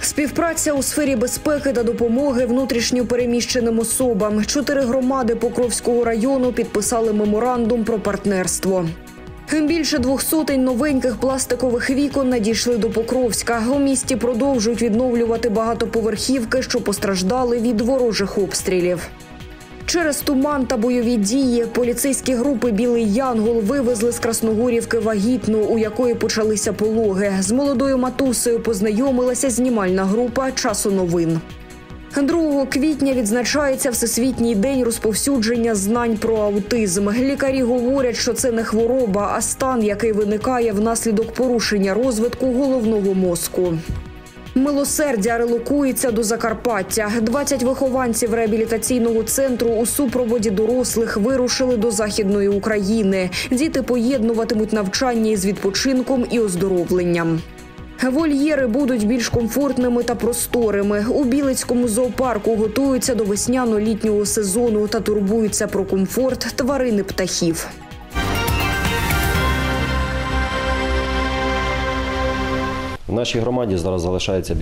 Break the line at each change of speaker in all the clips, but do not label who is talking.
Співпраця у сфері безпеки та допомоги внутрішньо переміщеним особам. 4 громади Покровського району підписали меморандум про партнерство. Більше 200 новеньких пластикових вікон надійшли до Покровська. У місті продовжують відновлювати багатоповерхівки, що постраждали від ворожих обстрілів. Через туман та бойові дії поліцейські групи «Білий Янгол» вивезли з Красногорівки вагітну, у якої почалися пологи. З молодою матусею познайомилася знімальна група «Часу новин». 2 квітня відзначається Всесвітній день розповсюдження знань про аутизм. Лікарі говорять, що це не хвороба, а стан, який виникає внаслідок порушення розвитку головного мозку. Милосердя релокується до Закарпаття. 20 вихованців реабілітаційного центру у супроводі дорослих вирушили до Західної України. Діти поєднуватимуть навчання із відпочинком і оздоровленням. Вольєри будуть більш комфортними та просторими. У Білицькому зоопарку готуються до весняно-літнього сезону та турбуються про комфорт тварин і птахів.
В нашій громаді зараз залишається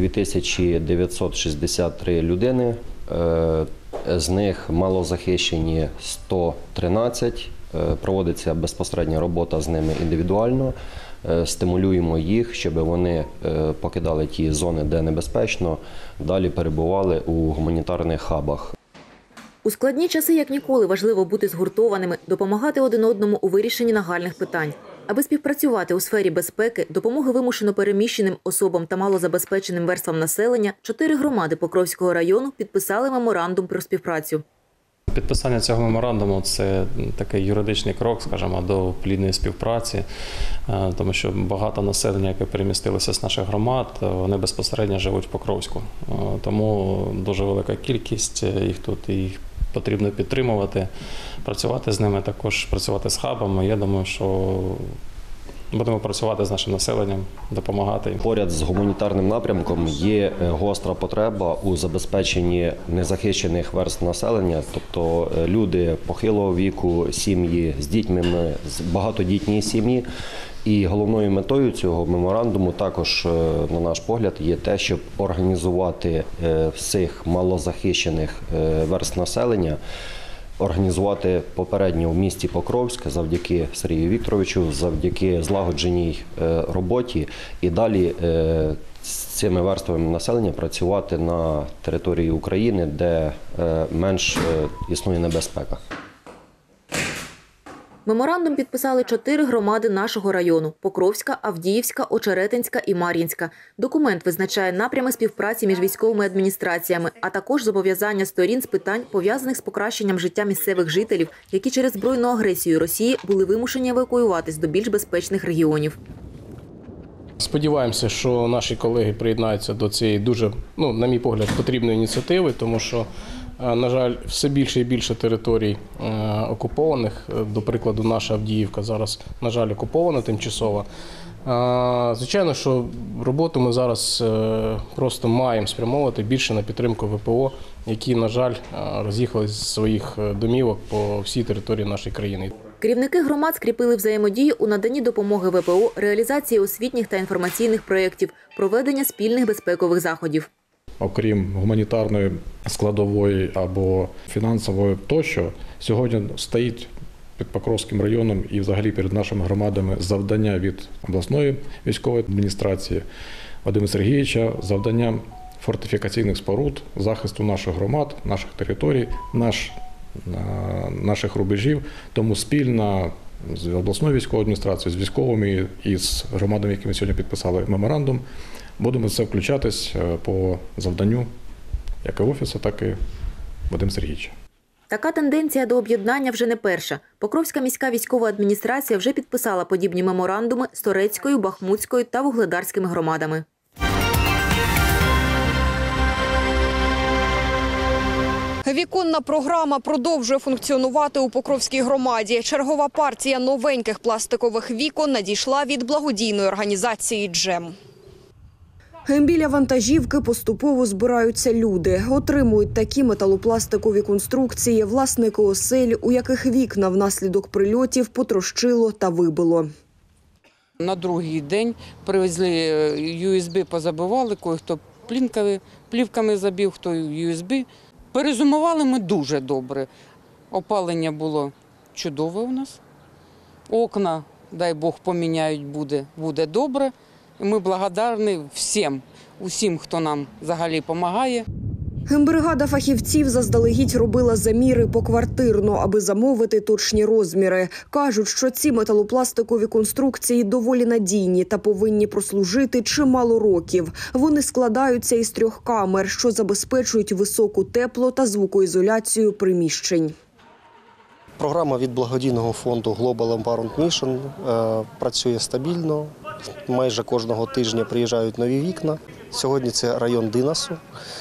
2963 людини, з них малозахищені 113, проводиться безпосередня робота з ними індивідуально, стимулюємо їх, щоб вони покидали ті зони, де небезпечно, далі перебували у гуманітарних хабах.
У складні часи, як ніколи, важливо бути згуртованими, допомагати один одному у вирішенні нагальних питань. Аби співпрацювати у сфері безпеки, допомоги вимушено переміщеним особам та малозабезпеченим верствам населення, 4 громади Покровського району підписали меморандум про співпрацю.
Підписання цього меморандуму – це такий юридичний крок, скажімо, до плідної співпраці, тому що багато населення, яке перемістилося з наших громад, вони безпосередньо живуть в Покровську. Тому дуже велика кількість їх тут, і їх потрібно підтримувати, працювати з ними, також працювати з хабами. Я думаю, що будемо працювати з нашим населенням, допомагати їм.
Поряд з гуманітарним напрямком є гостра потреба у забезпеченні незахищених верств населення, тобто люди похилого віку, сім'ї з дітьми, багатодітні сім'ї. І головною метою цього меморандуму також, на наш погляд, є те, щоб організувати всіх малозахищених верств населення, організувати попередньо в місті Покровськ завдяки Сергію Вікторовичу, завдяки злагодженій роботі і далі з цими верствами населення працювати на території України, де менш існує небезпека.
Меморандум підписали 4 громади нашого району – Покровська, Авдіївська, Очеретинська і Мар'їнська. Документ визначає напрями співпраці між військовими адміністраціями, а також зобов'язання сторін з питань, пов'язаних з покращенням життя місцевих жителів, які через збройну агресію Росії були вимушені евакуюватись до більш безпечних регіонів.
Сподіваємося, що наші колеги приєднаються до цієї дуже, на мій погляд, потрібної ініціативи, тому що, на жаль, все більше і більше територій окупованих. До прикладу, наша Авдіївка зараз, на жаль, окупована тимчасово. Звичайно, що роботу ми зараз просто маємо спрямовувати більше на підтримку ВПО, які, на жаль, роз'їхались з своїх домівок по всій території нашої країни.
Керівники громад скріпили взаємодію у наданні допомоги ВПО, реалізації освітніх та інформаційних проєктів, проведення спільних безпекових заходів.
Окрім гуманітарної складової або фінансової тощо, сьогодні стоїть під Покровським районом і взагалі перед нашими громадами завдання від обласної військової адміністрації Вадима Сергійовича, завдання фортифікаційних споруд, захисту наших громад, наших територій, наших рубежів. Тому спільно з обласною військовою адміністрацією, з військовими і з громадами, які ми сьогодні підписали меморандум, будемо це включатись по завданню як і Офісу, так і Вадима Сергійовича.
Така тенденція до об'єднання вже не перша. Покровська міська військова адміністрація вже підписала подібні меморандуми з Торецькою, Бахмутською та Вугледарськими громадами.
Віконна програма продовжує функціонувати у Покровській громаді. Чергова партія новеньких пластикових вікон надійшла від благодійної організації «Джем». Біля вантажівки поступово збираються люди. Отримують такі металопластикові конструкції власники осель, у яких вікна внаслідок прильотів потрощило та вибило.
На другий день привезли USB, позабивали, кое-хто плівками забив, хто USB. Перезимували ми дуже добре. Опалення було чудове у нас. Окна, дай Бог, поміняють, буде добре. І ми благодарні усім, хто нам взагалі допомагає.
Бригада фахівців заздалегідь робила заміри поквартирно, аби замовити точні розміри. Кажуть, що ці металопластикові конструкції доволі надійні та повинні прослужити чимало років. Вони складаються із 3 камер, що забезпечують високу тепло- та звукоізоляцію приміщень.
Програма від благодійного фонду Global Empowerment Mission працює стабільно. Майже кожного тижня приїжджають нові вікна. Сьогодні це район Динасу,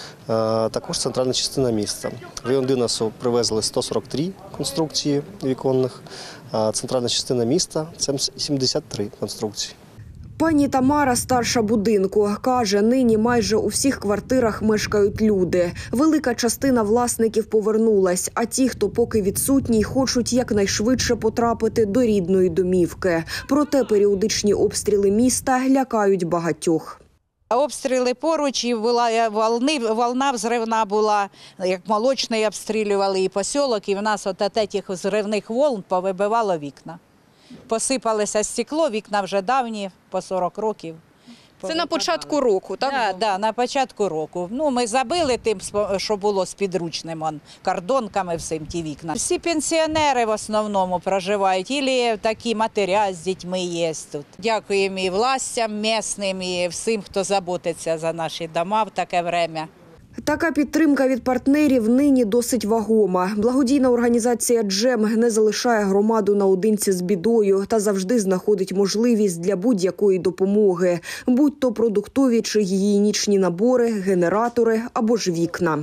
також центральна частина міста. В район Динасу привезли 143 конструкції віконних, а центральна частина міста – це 73 конструкції.
Пані Тамара, старша будинку, каже, нині майже у всіх квартирах мешкають люди. Велика частина власників повернулась, а ті, хто поки відсутній, хочуть якнайшвидше потрапити до рідної домівки. Проте періодичні обстріли міста лякають багатьох.
Обстріли поруч, і була волна взривна була, як Молочний обстрілювали і посілок, і в нас от цих взривних волн повибивало вікна. Посипалося стекло, вікна вже давні, по 40 років.
Це на початку року, так?
Так, на початку року. Ми забили тим, що було з підручним, кордонками всім ті вікна. Всі пенсіонери в основному проживають, або такі матеря з дітьми є тут. Дякуємо і властям місцевим, і всім, хто заботиться за наші дома в таке час.
Така підтримка від партнерів нині досить вагома. Благодійна організація «Джем» не залишає громаду наодинці з бідою та завжди знаходить можливість для будь-якої допомоги, будь-то продуктові чи гігієнічні набори, генератори або ж вікна.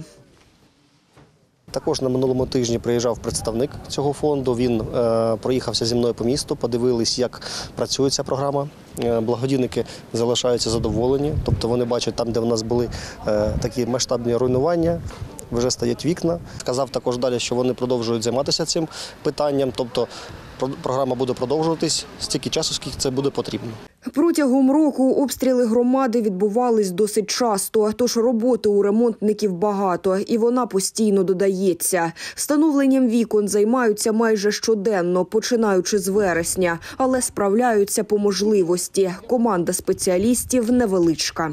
Також на минулому тижні приїжджав представник цього фонду, він проїхався зі мною по місту, подивились, як працює ця програма. Благодійники залишаються задоволені, тобто вони бачать там, де в нас були такі масштабні руйнування, вже стоять вікна. Сказав також далі, що вони продовжують займатися цим питанням, тобто програма буде продовжуватись стільки часу, скільки це буде потрібно.
Протягом року обстріли громади відбувались досить часто, тож роботи у ремонтників багато, і вона постійно додається. Встановленням вікон займаються майже щоденно, починаючи з вересня, але справляються по можливості. Команда спеціалістів невеличка.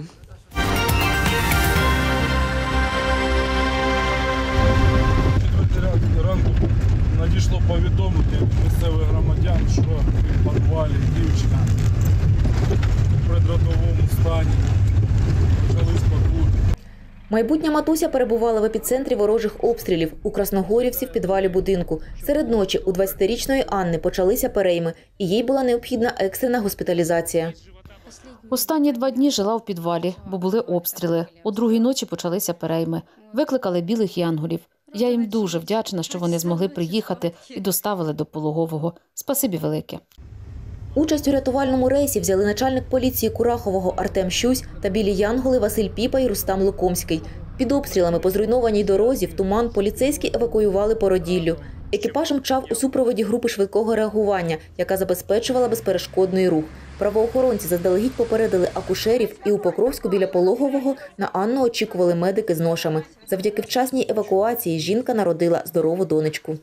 Надійшло повідомлення місцевих громадян, що в підвалі дівчина в предродовому стані, почались покути.
Майбутня матуся перебувала в епіцентрі ворожих обстрілів у Красногорівці в підвалі будинку. Серед ночі у 20-річної Анни почалися перейми, і їй була необхідна екстрена госпіталізація.
Останні 2 дні жила в підвалі, бо були обстріли. О 2-й ночі почалися перейми. Викликали білих янголів. Я їм дуже вдячна, що вони змогли приїхати і доставили до пологового. Спасибі велике.
Участь у рятувальному рейсі взяли начальник поліції Курахового Артем Щусь та білі янголи Василь Піпа і Рустам Лукомський. Під обстрілами по зруйнованій дорозі в туман поліцейські евакуювали Породіллю. Екіпаж мчав у супроводі групи швидкого реагування, яка забезпечувала безперешкодний рух. Правоохоронці заздалегідь попередили акушерів, і у Покровську біля пологового на Анну очікували медики з ношами. Завдяки вчасній евакуації жінка народила здорову донечку.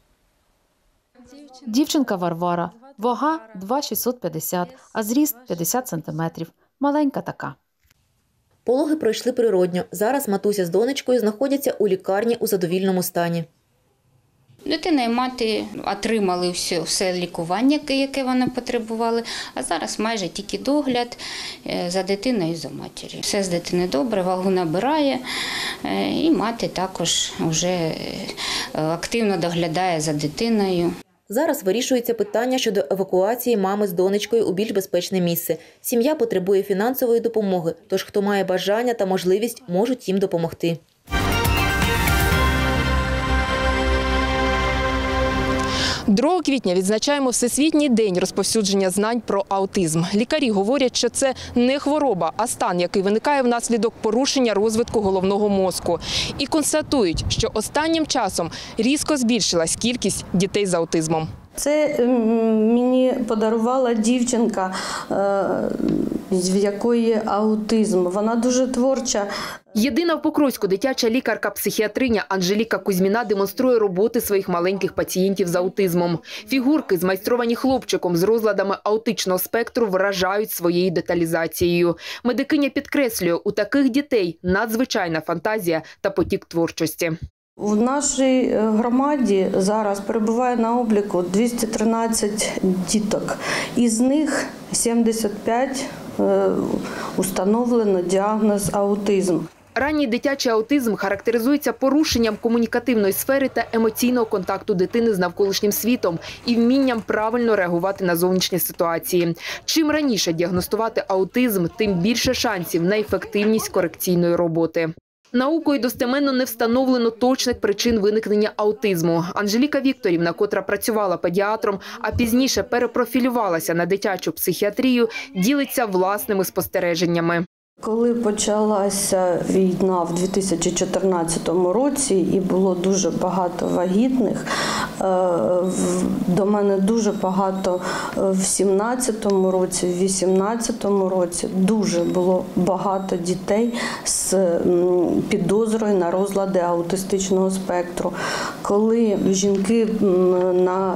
Дівчинка Варвара. Вага 2,650, а зріст 50 сантиметрів. Маленька така.
Пологи пройшли природньо. Зараз матуся з донечкою знаходяться у лікарні у задовільному стані.
Дитина і мати отримали все лікування, яке вони потребували, а зараз майже тільки догляд за дитиною і за матір'ю. Все з дитини добре, вагу набирає, і мати також вже активно доглядає за дитиною.
Зараз вирішується питання щодо евакуації мами з донечкою у більш безпечне місце. Сім'я потребує фінансової допомоги, тож хто має бажання та можливість, можуть їм допомогти.
2 квітня відзначаємо Всесвітній день розповсюдження знань про аутизм. Лікарі говорять, що це не хвороба, а стан, який виникає внаслідок порушення розвитку головного мозку. І констатують, що останнім часом різко збільшилась кількість дітей з аутизмом.
Це мені подарувала дівчинка в якої аутизм. Вона дуже творча.
Єдина в Покровську дитяча лікарка-психіатриня Анжеліка Кузьміна демонструє роботи своїх маленьких пацієнтів з аутизмом. Фігурки, змайстровані хлопчиком з розладами аутичного спектру, вражають своєю деталізацією. Медикиня підкреслює, у таких дітей надзвичайна фантазія та потік творчості.
У нашій громаді зараз перебуває на обліку 213 діток. Із них 75 установлено діагноз аутизм.
Ранній дитячий аутизм характеризується порушенням комунікативної сфери та емоційного контакту дитини з навколишнім світом і вмінням правильно реагувати на зовнішні ситуації. Чим раніше діагностувати аутизм, тим більше шансів на ефективність корекційної роботи. Наукою достеменно не встановлено точних причин виникнення аутизму. Анжеліка Вікторівна, котра працювала педіатром, а пізніше перепрофілювалася на дитячу психіатрію, ділиться власними спостереженнями.
Коли почалася війна в 2014 році і було дуже багато вагітних, до мене дуже багато в 2017 році, в 2018 році дуже було багато дітей з підозрою на розлади аутистичного спектру. Коли жінки на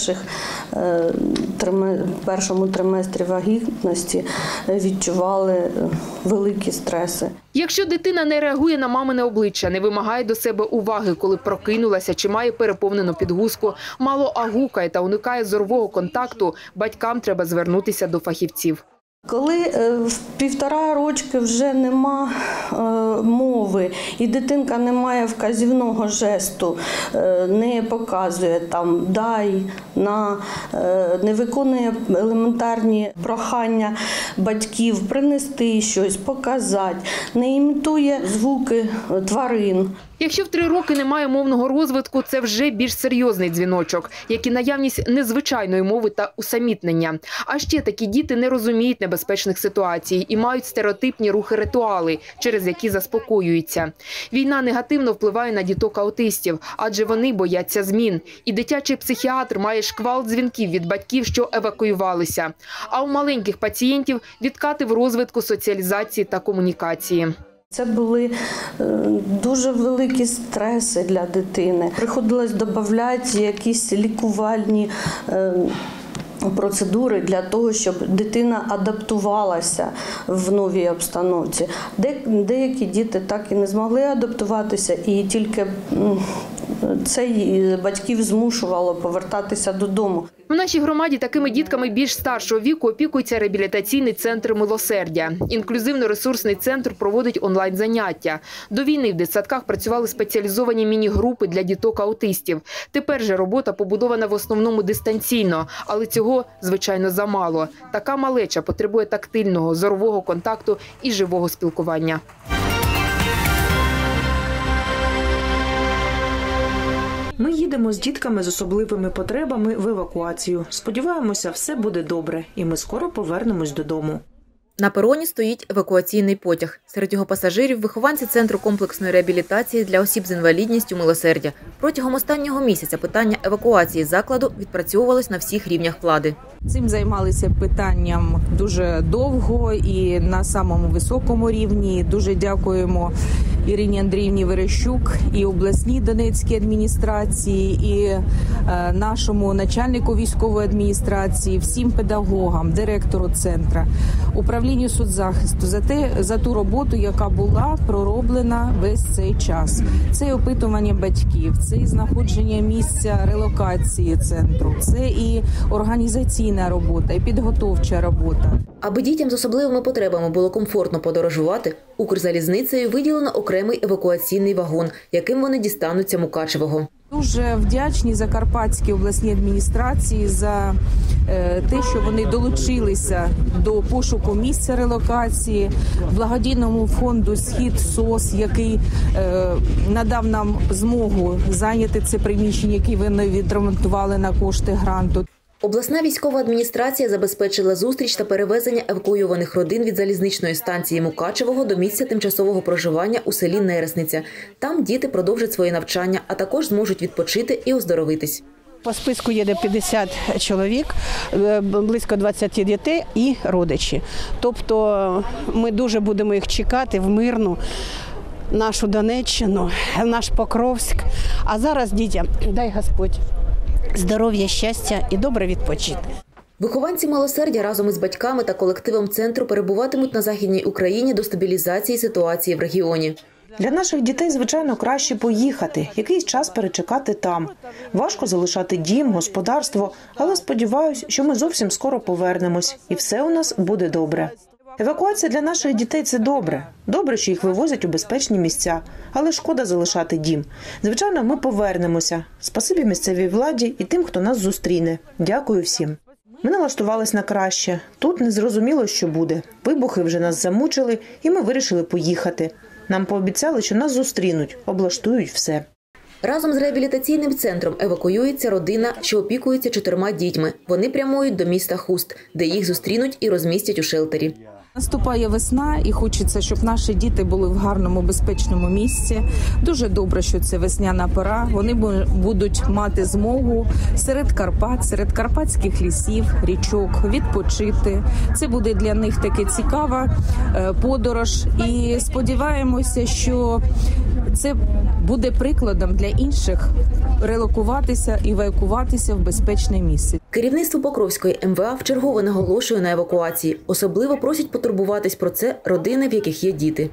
першому триместрі вагітності відчували великі стреси.
Якщо дитина не реагує на мамине обличчя, не вимагає до себе уваги, коли прокинулася чи має переповнену підгузку, мало агукає та уникає зорового контакту, батькам треба звернутися до фахівців.
Коли в 1,5 рочки вже нема мови і дитинка не має вказівного жесту, не показує там «дай», «на», не виконує елементарні прохання батьків принести щось, показати, не імітує звуки тварин.
Якщо в 3 роки немає мовного розвитку, це вже більш серйозний дзвіночок, як і наявність незвичайної мови та усамітнення. А ще такі діти не розуміють небезпечних ситуацій і мають стереотипні рухи-ритуали, через які заспокоюються. Війна негативно впливає на діток-аутистів, адже вони бояться змін. І дитячий психіатр має шквал дзвінків від батьків, що евакуювалися. А у маленьких пацієнтів відкати в розвитку соціалізації та комунікації.
Це були дуже великі стреси для дитини. Приходилось додавати якісь лікувальні процедури для того, щоб дитина адаптувалася в новій обстановці. Деякі діти так і не змогли адаптуватися, і тільки це батьків змушувало повертатися додому.
В нашій громаді такими дітками більш старшого віку опікується реабілітаційний центр «Милосердя». Інклюзивно-ресурсний центр проводить онлайн-заняття. До війни в дитсадках працювали спеціалізовані міні-групи для діток-аутистів. Тепер же робота побудована в основному дистанційно, але цього, звичайно, замало. Така малеча потребує тактильного, зорового контакту і живого спілкування.
Ми їдемо з дітками з особливими потребами в евакуацію. Сподіваємося, все буде добре, і ми скоро повернемось додому.
На пероні стоїть евакуаційний потяг. Серед його пасажирів – вихованці Центру комплексної реабілітації для осіб з інвалідністю «Милосердя». Протягом останнього місяця питання евакуації закладу відпрацьовувалось на всіх рівнях влади.
Цим займалися питанням дуже довго і на самому високому рівні. Дуже дякуємо Ірині Андріївні Верещук і обласній Донецькій адміністрації, і нашому начальнику військової адміністрації, всім педагогам, директору центру, управлінню соцзахисту за ту роботу, яка була пророблена весь цей час. Це і опитування батьків, це і знаходження місця релокації центру, це і організаційна робота, і підготовча робота.
Аби дітям з особливими потребами було комфортно подорожувати, Укрзалізницею виділено окремий евакуаційний вагон, яким вони дістануться Мукачевого.
Дуже вдячні Закарпатській обласній адміністрації за те, що вони долучилися до пошуку місця релокації, благодійному фонду «Схід СОС», який надав нам змогу зайняти це приміщення, яке вони відремонтували на кошти гранту.
Обласна військова адміністрація забезпечила зустріч та перевезення евакуйованих родин від залізничної станції Мукачевого до місця тимчасового проживання у селі Нересниця. Там діти продовжать своє навчання, а також зможуть відпочити і оздоровитись.
По списку їде 50 чоловік, близько 20 дітей і родичі. Тобто ми дуже будемо їх чекати в мирну нашу Донеччину, наш Покровськ. А зараз дітям дай Господь здоров'я, щастя і добре відпочити.
Вихованці «Милосердя» разом із батьками та колективом центру перебуватимуть на Західній Україні до стабілізації ситуації в регіоні.
Для наших дітей, звичайно, краще поїхати, якийсь час перечекати там. Важко залишати дім, господарство, але сподіваюся, що ми зовсім скоро повернемось і все у нас буде добре. Евакуація для наших дітей – це добре. Добре, що їх вивозять у безпечні місця, але шкода залишати дім. Звичайно, ми повернемося. Спасибі місцевій владі і тим, хто нас зустріне. Дякую всім. Ми налаштувались на краще. Тут не зрозуміло, що буде. Вибухи вже нас замучили, і ми вирішили поїхати. Нам пообіцяли, що нас зустрінуть, облаштують все.
Разом з реабілітаційним центром евакуюється родина, що опікується 4 дітьми. Вони прямують до міста Хуст, де їх зустрінуть і розмістять у шелтері.
Наступає весна і хочеться, щоб наші діти були в гарному, безпечному місці. Дуже добре, що це весняна пора. Вони будуть мати змогу серед Карпат, серед карпатських лісів, річок відпочити. Це буде для них таке цікава подорож. І сподіваємося, що це буде прикладом для інших релокуватися і евакуюватися в безпечне місце.
Керівництво Покровської МВА вчергове наголошує на евакуації. Особливо просять потурбуватись про це родини, в яких є діти.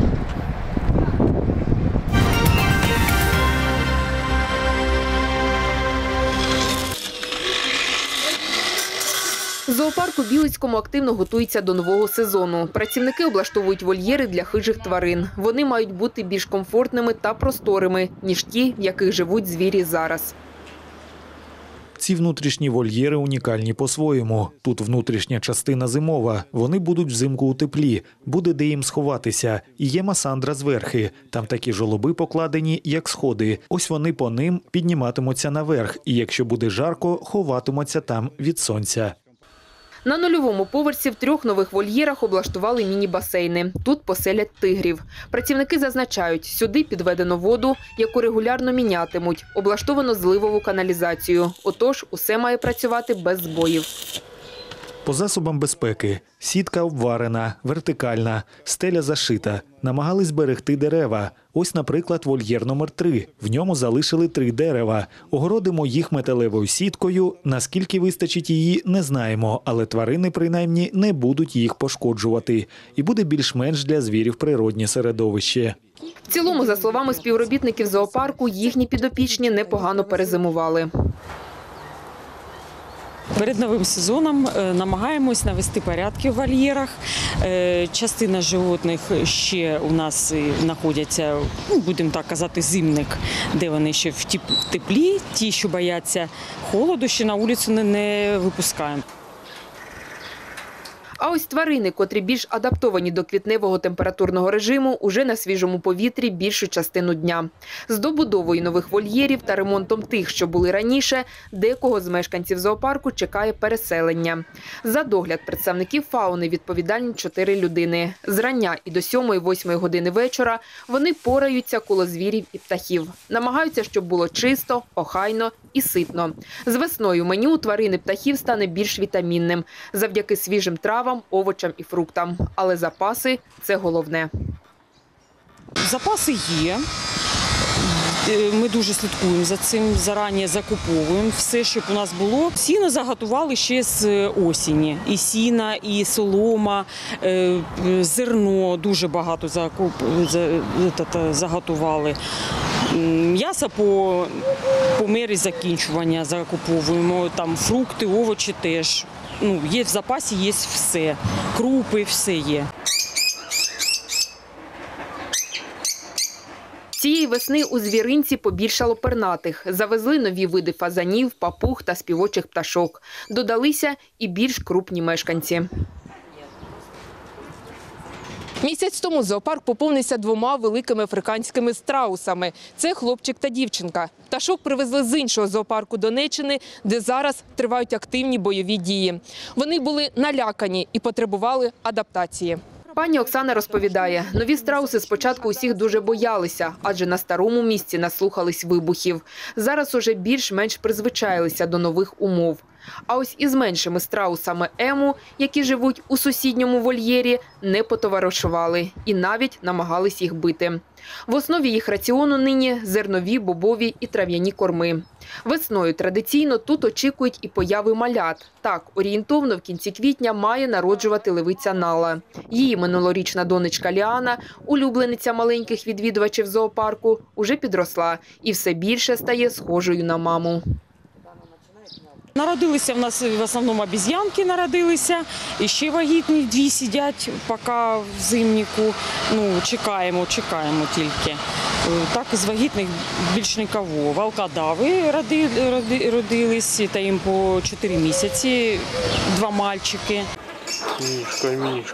Зоопарк у Білицькому активно готується до нового сезону. Працівники облаштовують вольєри для хижих тварин. Вони мають бути більш комфортними та просторими, ніж ті, в яких живуть звірі зараз.
Ці внутрішні вольєри унікальні по-своєму. Тут внутрішня частина зимова. Вони будуть взимку у теплі. Буде де їм сховатися. І є масандра зверхи. Там такі жолоби покладені, як сходи. Ось вони по ним підніматимуться наверх. І якщо буде жарко, ховатимуться там від сонця.
На нульовому поверсі в 3 нових вольєрах облаштували міні-басейни. Тут поселять тигрів. Працівники зазначають, сюди підведено воду, яку регулярно мінятимуть. Облаштовано зливову каналізацію. Отож, усе має працювати без збоїв.
По засобам безпеки. Сітка обварена, вертикальна, стеля зашита. Намагались зберегти дерева. Ось, наприклад, вольєр номер 3. В ньому залишили 3 дерева. Огородимо їх металевою сіткою. Наскільки вистачить її, не знаємо. Але тварини, принаймні, не будуть їх пошкоджувати. І буде більш-менш для звірів природнє середовище.
В цілому, за словами співробітників зоопарку, їхні підопічні непогано перезимували.
Перед новим сезоном намагаємось навести порядки в вольєрах. Частина животних ще у нас знаходяться, будемо так казати, зимник, де вони ще в теплі. Ті, що бояться холоду, ще на вулицю не випускаємо.
А ось тварини, котрі більш адаптовані до квітневого температурного режиму, уже на свіжому повітрі більшу частину дня. З добудовою нових вольєрів та ремонтом тих, що були раніше, декого з мешканців зоопарку чекає переселення. За догляд представників фауни відповідальні 4 людини. Зрання і до 7-8 години вечора вони пораються коло звірів і птахів. Намагаються, щоб було чисто, охайно і ситно. З весною меню тварин і птахів стане більш вітамінним завдяки свіжим травам, овочам і фруктам. Але запаси – це головне.
Запаси є. Ми дуже слідкуємо за цим, зарані закуповуємо все, щоб у нас було. Сіно заготували ще з осені. І сіна, і солома, зерно дуже багато заготували. М'ясо по мірі закінчування закуповуємо, там фрукти, овочі теж. Є в запасі, є все, крупи, все є.
Цієї весни у звіринці побільшало пернатих. Завезли нові види фазанів, папуг та співочих пташок. Додалися і більш крупні мешканці. Місяць тому зоопарк поповнився 2 великими африканськими страусами. Це хлопчик та дівчинка. Пташок привезли з іншого зоопарку Донеччини, де зараз тривають активні бойові дії. Вони були налякані і потребували адаптації. Пані Оксана розповідає, нові страуси спочатку усіх дуже боялися, адже на старому місці наслухались вибухів. Зараз уже більш-менш призвичаїлися до нових умов. А ось із меншими страусами ему, які живуть у сусідньому вольєрі, не потоваришували і навіть намагались їх бити. В основі їх раціону нині зернові, бобові і трав'яні корми. Весною традиційно тут очікують і появи малят. Так, орієнтовно в кінці квітня має народжувати левиця Нала. Її минулорічна донечка Ліана, улюблениця маленьких відвідувачів зоопарку, уже підросла і все більше стає схожою на маму.
Народилися в нас в основному обіз'янки народилися, і ще вагітні 2 сидять поки в зимнику. Чекаємо тільки. Так, з вагітних більш нікого. Волкодави родились, та їм по 4 місяці, 2 мальчики.
Мішка.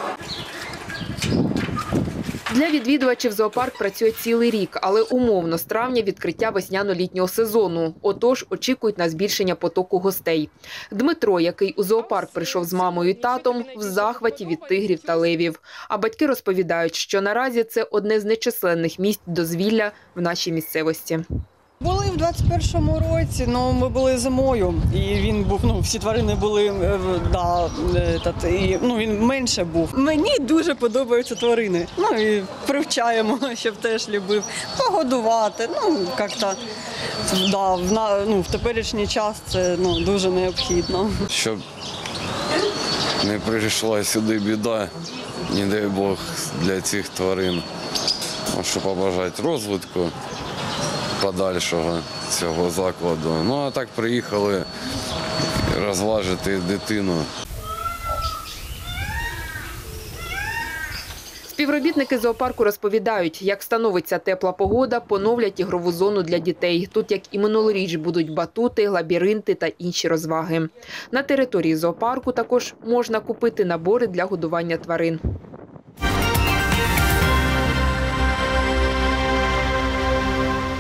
Для відвідувачів зоопарк працює цілий рік, але умовно з травня відкриття весняно-літнього сезону. Отож, очікують на збільшення потоку гостей. Дмитро, який у зоопарк прийшов з мамою і татом, в захваті від тигрів та левів. А батьки розповідають, що наразі це одне з нечисленних місць дозвілля в нашій місцевості.
Були в 21-му році, ми були зимою, і він був, всі тварини були, він менше був. Мені дуже подобаються тварини, і привчаємо, щоб теж любив погодувати, в теперішній час це дуже необхідно.
Щоб не прийшла сюди біда, не дай Бог, для цих тварин, щоб побажати розвитку подальшого цього закладу. А так приїхали розважити дитину.
Співробітники зоопарку розповідають, як становиться тепла погода, поновлять ігрову зону для дітей. Тут, як і минулоріч, будуть батути, лабіринти та інші розваги. На території зоопарку також можна купити набори для годування тварин.